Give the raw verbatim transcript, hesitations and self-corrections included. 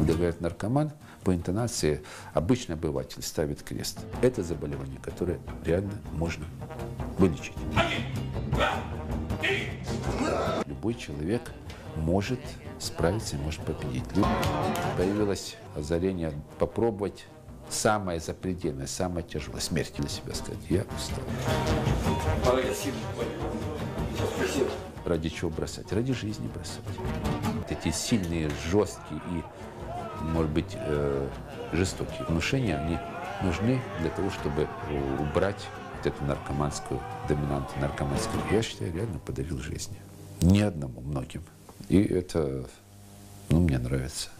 Когда говорят наркоман, по интонации обычный обыватель ставит крест. Это заболевание, которое реально можно вылечить. Любой человек может справиться и может победить. Появилось озарение попробовать самое запредельное, самое тяжелое, смерть для себя сказать. Я устал. Ради чего бросать? Ради жизни бросать. Эти сильные, жесткие и, может быть, э, жестокие внушения, они нужны для того, чтобы убрать вот эту наркоманскую, доминанту наркоманскую. Я считаю, реально подарил жизнь. Не одному, многим. И это, ну, мне нравится.